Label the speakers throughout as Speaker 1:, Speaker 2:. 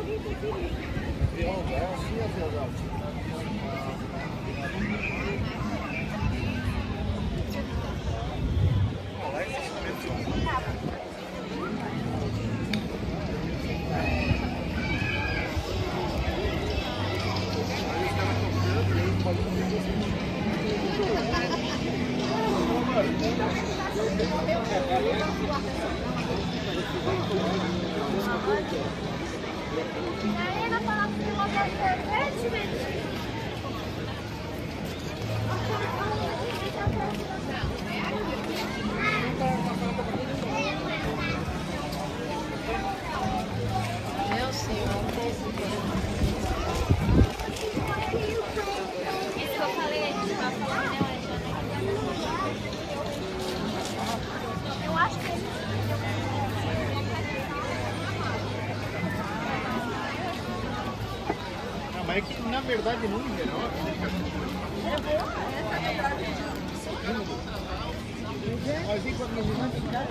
Speaker 1: Mas é que, na verdade, não em geral, mas enquanto nós vamos ficar...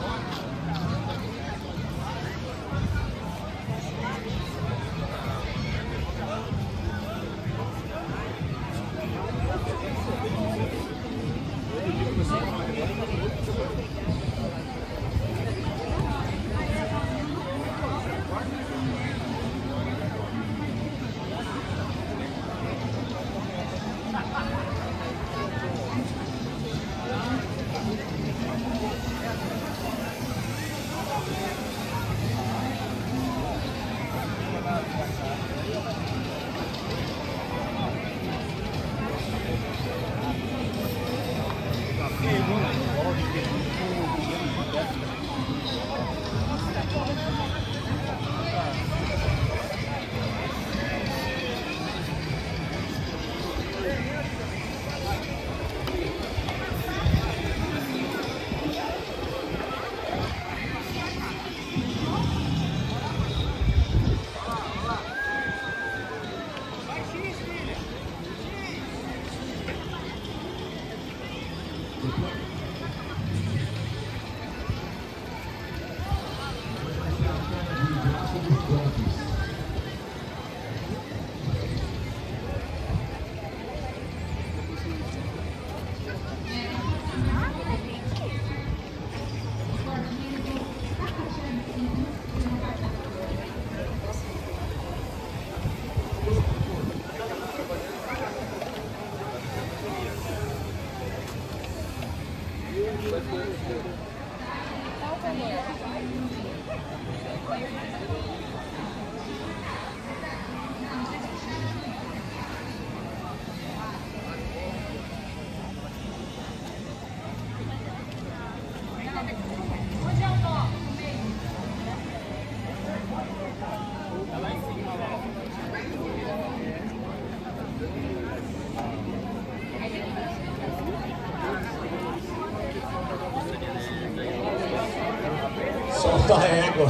Speaker 2: Solta a égua.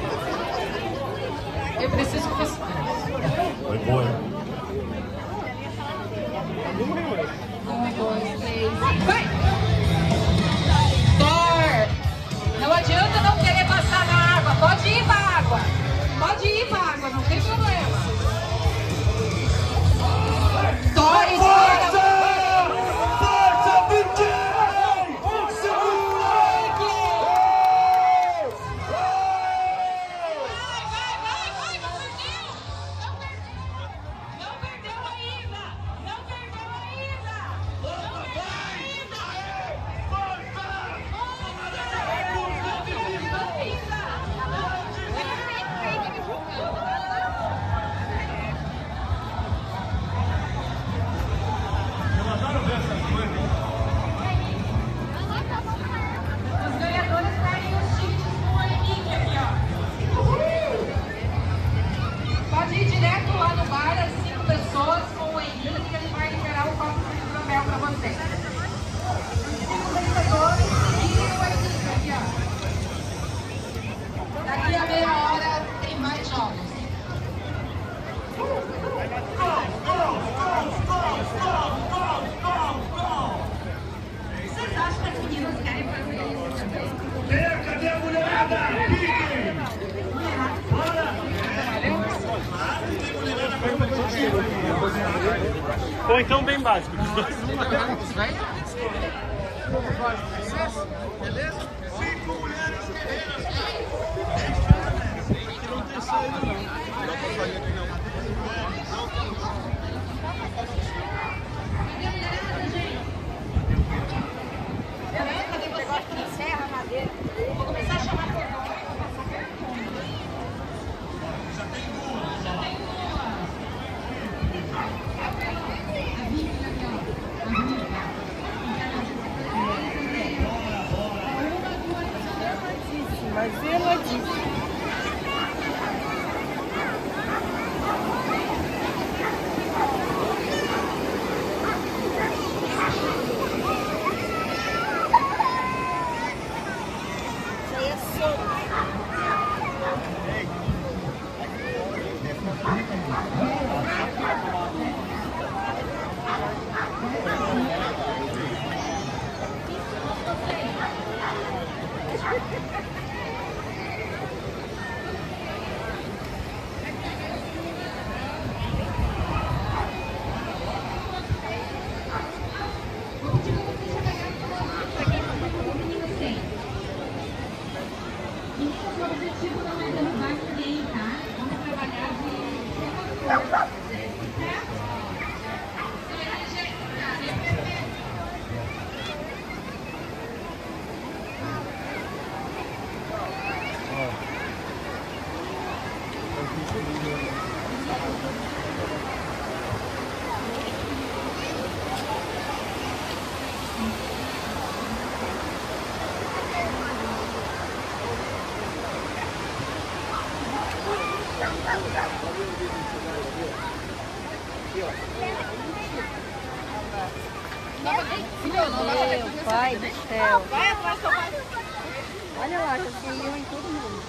Speaker 3: Eu preciso que você...
Speaker 2: Foi boa, hein?
Speaker 3: 1, 2, 3, vai! Thor! Não adianta não querer passar na água. Pode ir pra água. Pode ir pra água, não tem problema. Thor, espera!
Speaker 2: Força, DJ!
Speaker 3: Daqui a meia hora tem mais jogos. Vocês acham que as meninas querem fazer isso também?
Speaker 2: Cadê a mulherada? Pique! Bora!
Speaker 4: Ou então bem básico.
Speaker 1: Beleza?
Speaker 3: Vou começar a chamar por nome.
Speaker 5: Zeladíssima. Meu pai do céu.
Speaker 3: Vai atrás, seu pai.
Speaker 5: Olha lá, já sumiu em todo mundo.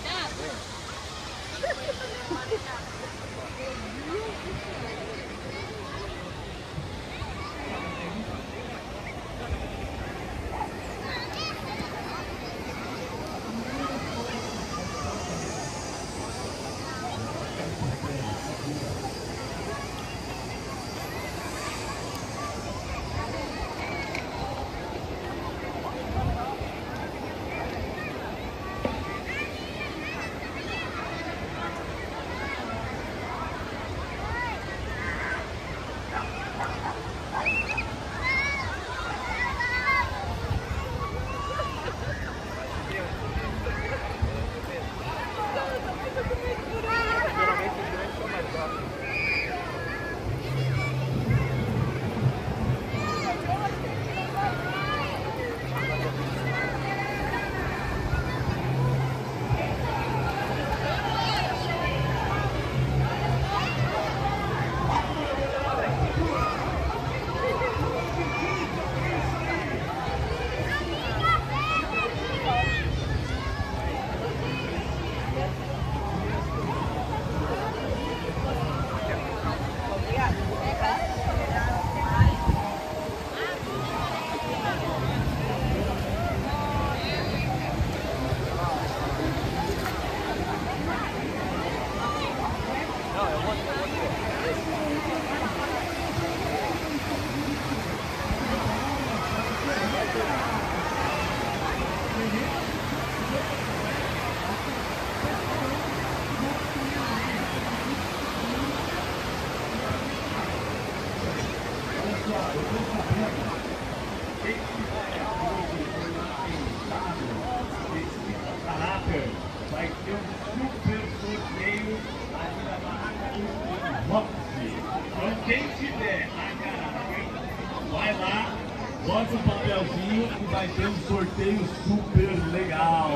Speaker 2: Vai ter um super sorteio ali na barraca do Boxe. Então quem tiver a garrafa, vai lá, bota o papelzinho e vai ter um sorteio super legal.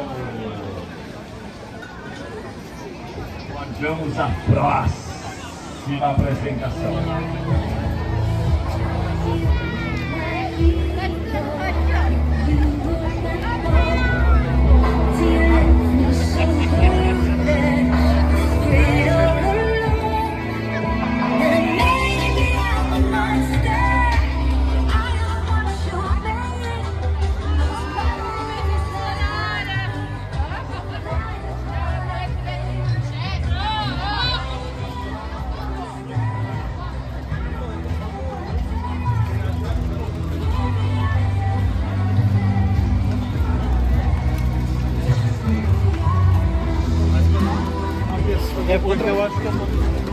Speaker 2: Aguardamos a próxima apresentação.
Speaker 4: É porque eu acho que eu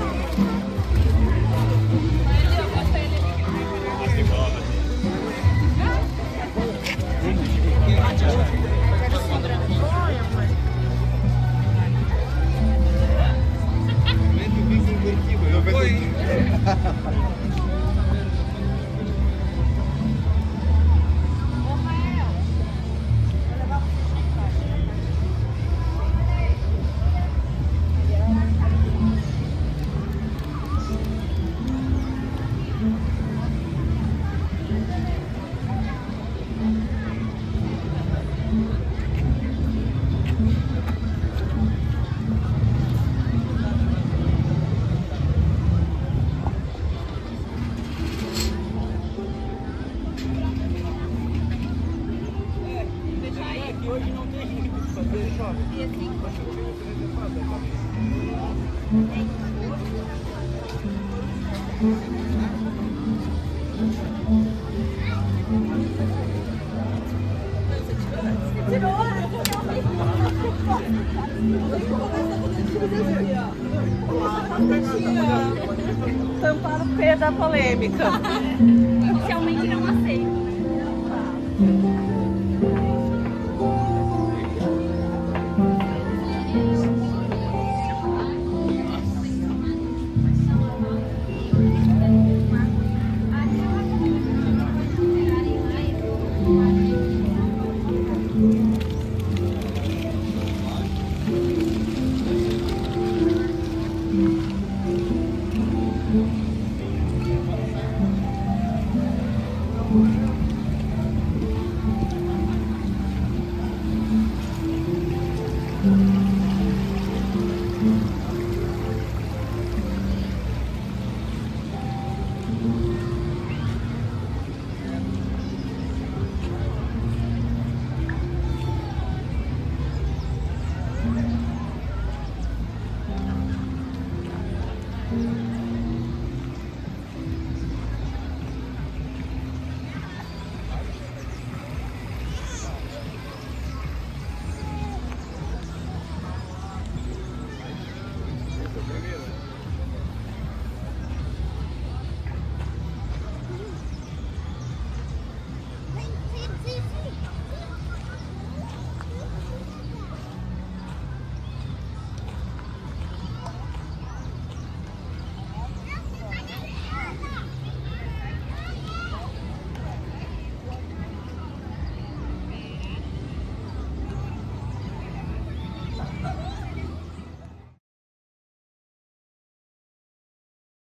Speaker 1: hoje não tem muito o que fazer, shopping.
Speaker 5: Tamparam o pé da polêmica.